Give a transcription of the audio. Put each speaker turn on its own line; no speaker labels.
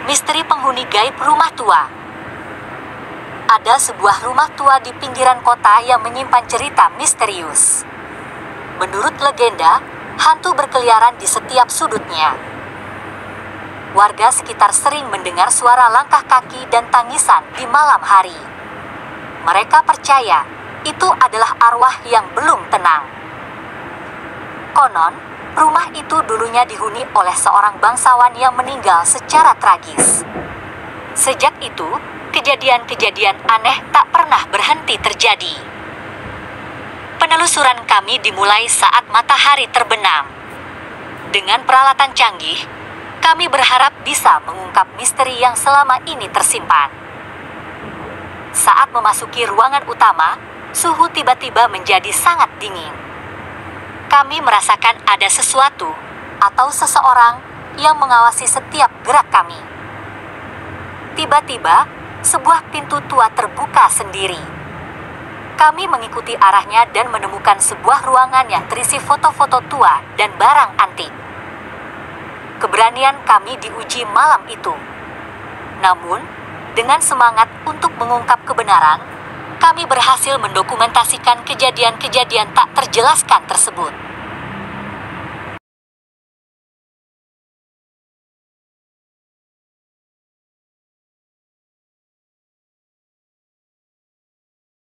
Misteri penghuni gaib rumah tua. Ada sebuah rumah tua di pinggiran kota yang menyimpan cerita misterius. Menurut legenda, hantu berkeliaran di setiap sudutnya. Warga sekitar sering mendengar suara langkah kaki dan tangisan di malam hari. Mereka percaya itu adalah arwah yang belum tenang. Konon, rumah itu dulunya dihuni oleh seorang bangsawan yang meninggal secara tragis. Sejak itu, kejadian-kejadian aneh tak pernah berhenti terjadi. Penelusuran kami dimulai saat matahari terbenam. Dengan peralatan canggih, kami berharap bisa mengungkap misteri yang selama ini tersimpan. Saat memasuki ruangan utama, suhu tiba-tiba menjadi sangat dingin. Kami merasakan ada sesuatu atau seseorang yang mengawasi setiap gerak kami. Tiba-tiba, sebuah pintu tua terbuka sendiri. Kami mengikuti arahnya dan menemukan sebuah ruangan yang terisi foto-foto tua dan barang antik. Keberanian kami diuji malam itu. Namun, dengan semangat untuk mengungkap kebenaran, kami berhasil mendokumentasikan kejadian-kejadian tak terjelaskan tersebut.